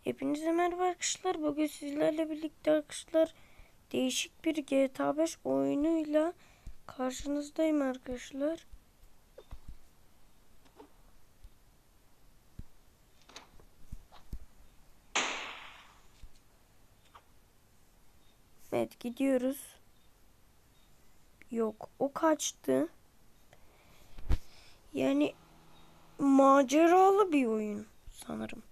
Hepinize merhaba arkadaşlar. Bugün sizlerle birlikte arkadaşlar değişik bir GTA 5 oyunuyla karşınızdayım arkadaşlar. Evet, gidiyoruz. Yok, o kaçtı. Yani maceralı bir oyun sanırım.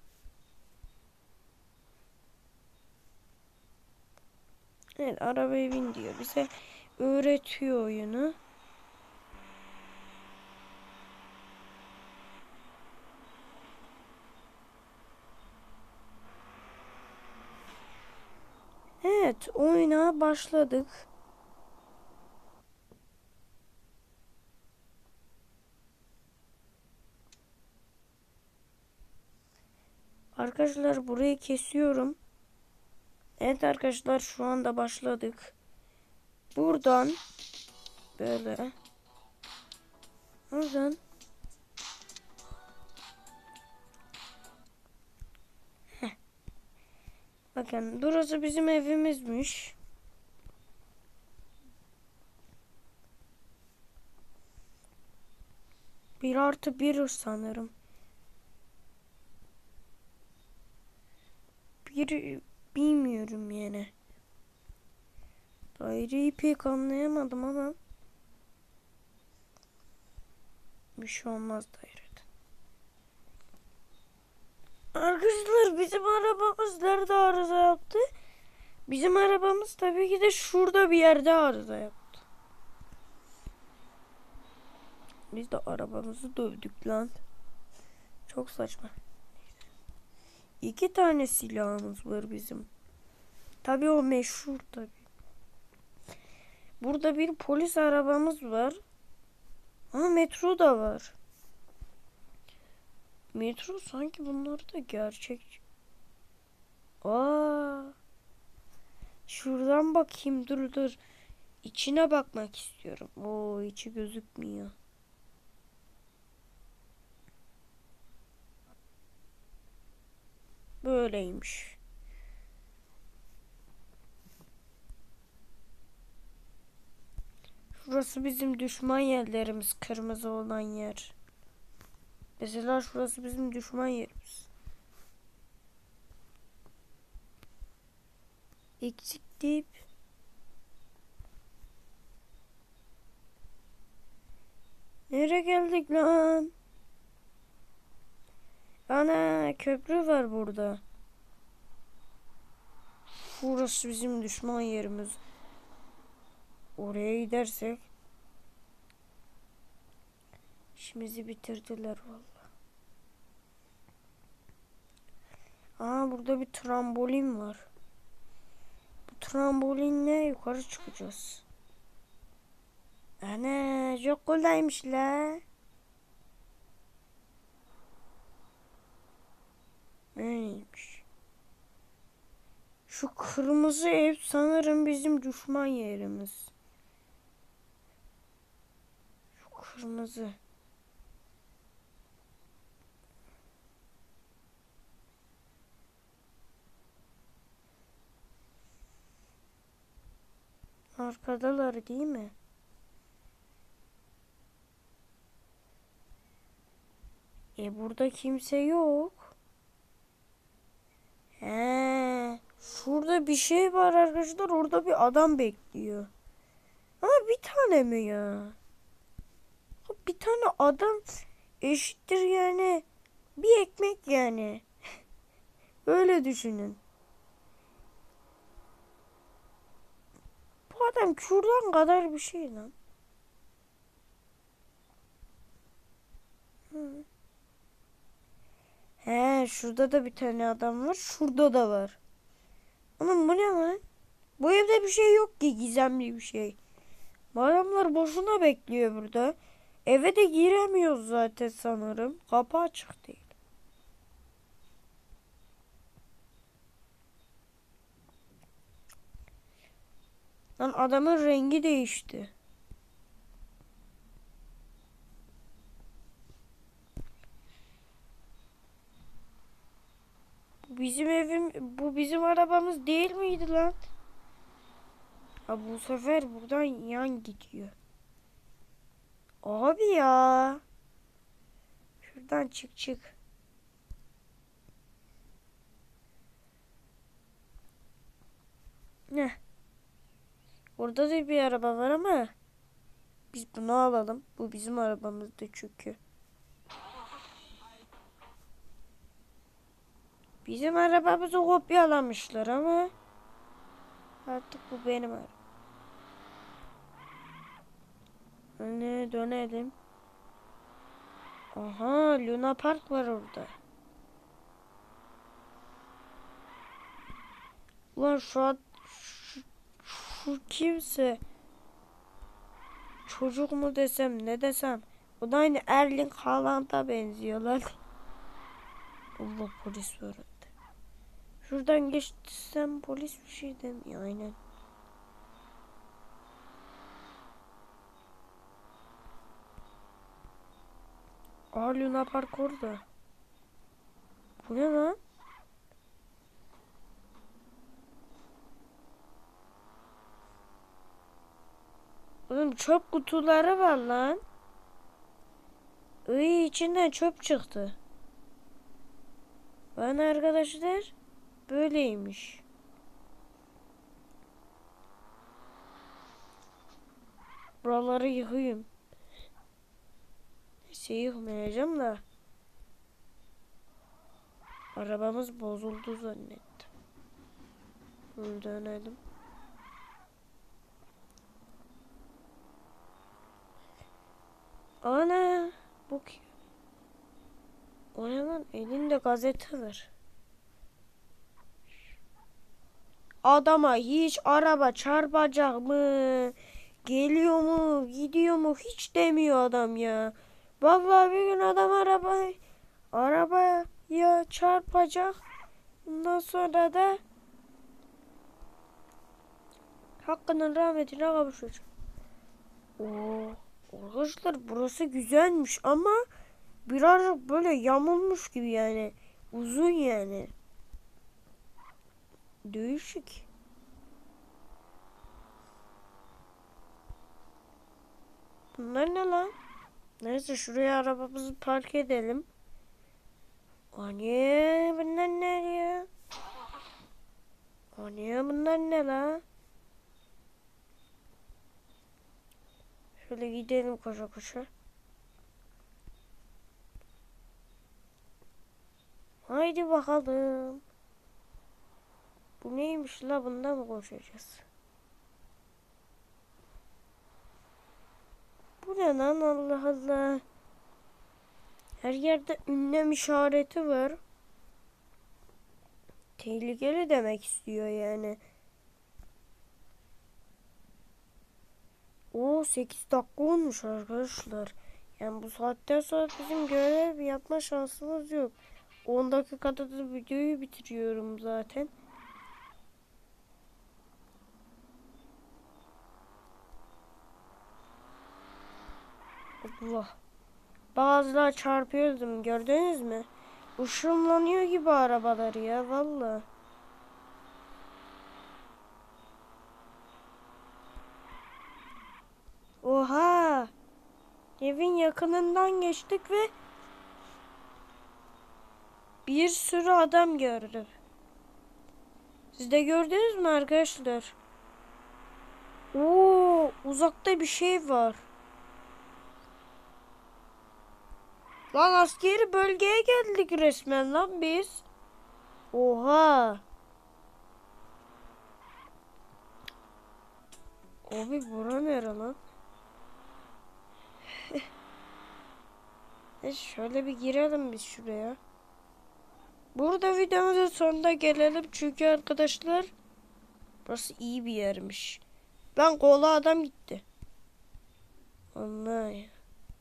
Evet, arabaya bin diyor. Bize öğretiyor oyunu. Evet, oyuna başladık. Arkadaşlar burayı kesiyorum. Evet arkadaşlar, şu anda başladık. Buradan böyle. Oradan. Bakın burası bizim evimizmiş. Bir artı bir sanırım. Bir bilmiyorum yani. Daireyi pek anlayamadım ama bir şey olmaz dairede. Arkadaşlar bizim arabamız nerede arıza yaptı? Bizim arabamız tabii ki de şurada bir yerde arıza yaptı. Biz de arabamızı dövdük lan. Çok saçma. İki tane silahımız var bizim. Tabii o meşhur tabii. Burada bir polis arabamız var. Ama metro da var. Metro sanki bunlar da gerçek. Aa, şuradan bakayım, dur. İçine bakmak istiyorum. Oo, içi gözükmüyor. Böyleymiş. Şurası bizim düşman yerlerimiz, kırmızı olan yer. Mesela şurası bizim düşman yerimiz. Eksik deyip nereye geldik lan? Ana, köprü var burada. Burası bizim düşman yerimiz. Oraya gidersek işimizi bitirdiler vallahi. Aa, burada bir trambolin var. Bu trambolinle yukarı çıkacağız. Ana, çok kolaymış la. Neymiş? Şu kırmızı ev sanırım bizim düşman yerimiz. Şu kırmızı. Arkadalar değil mi? Burada kimse yok. He, şurada bir şey var arkadaşlar. Orada bir adam bekliyor. Ama bir tane mi ya? Bir tane adam eşittir yani bir ekmek yani. Öyle düşünün. Bu adam kürdan kadar bir şey lan. Hı. He, şurada da bir tane adam var. Şurada da var. Ama bu ne lan? Bu evde bir şey yok ki, gizemli bir şey. Bu adamlar boşuna bekliyor burada. Eve de giremiyoruz zaten sanırım. Kapı açık değil. Lan adamın rengi değişti. Bizim evim, bu bizim arabamız değil miydi lan? Ha, bu sefer buradan yan gidiyor. Abi ya. Şuradan çık çık. Ne? Orada da bir araba var ama biz bunu alalım. Bu bizim arabamızdı çünkü. Bizim arabamızı kopyalamışlar ama artık bu benim arabam. Hani dönelim. Aha, Luna Park var orada. Ulan şu kimse çocuk mu desem ne desem, o da aynı Erling Haaland'a benziyorlar. Allah, polis var orada. Şuradan geçsem polis bir şey demiyor aynen. Aa, Luna Park orada. Bu ne lan? Oğlum çöp kutuları var lan. İyi, içinden çöp çıktı. Bana arkadaşlar böyleymiş. Buraları yıkayım. Neyse, yıkmayacağım da. Arabamız bozuldu zannettim. Böyle dönelim. Ana, bu kim? O ne lan? Elinde gazete var. Adama hiç araba çarpacak mı? Geliyor mu? Gidiyor mu? Hiç demiyor adam ya. Vallahi bir gün adam arabaya çarpacak. Ondan sonra da hakkının rahmetine kavuşacak. Oo, arkadaşlar burası güzelmiş ama birazcık böyle yamulmuş gibi yani. Uzun yani. Değişik. Bunlar ne lan? Neyse, şuraya arabamızı park edelim. Anne, bunlar ne ya? Anne, bunlar ne lan? Şöyle gidelim koşa koşa. Haydi bakalım. Bu neymiş la, bundan mı koşacağız? Bu ne lan, Allah Allah. Her yerde ünlem işareti var. Tehlikeli demek istiyor yani. O 8 dakika olmuş arkadaşlar. Yani bu saatten sonra bizim görev yapma şansımız yok. 10 dakikada da videoyu bitiriyorum zaten. Allah. Bazılar çarpıyordum, gördünüz mü? Işınlanıyor gibi arabalar ya, valla. Oha. Evin yakınından geçtik ve bir sürü adam gördüm. Siz de gördünüz mü arkadaşlar? Oo, uzakta bir şey var. Lan, askeri bölgeye geldik resmen lan biz. Oha. Abi, bura nere lan? Şöyle bir girelim biz şuraya. Burada videomuzun sonuna gelelim çünkü arkadaşlar burası iyi bir yermiş. Lan, kola adam gitti. Allah ya.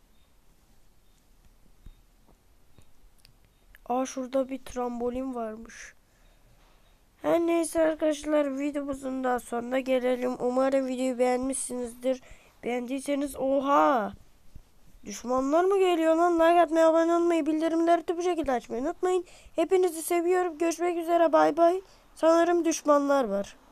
Aa, şurada bir trambolin varmış. Her neyse arkadaşlar, videomuzun da sonuna gelelim. Umarım videoyu beğenmişsinizdir. Beğendiyseniz oha. Düşmanlar mı geliyor lan? Like atmayı, abone olmayı, bildirimleri de bu şekilde açmayı unutmayın. Hepinizi seviyorum. Görüşmek üzere. Bay bay. Sanırım düşmanlar var.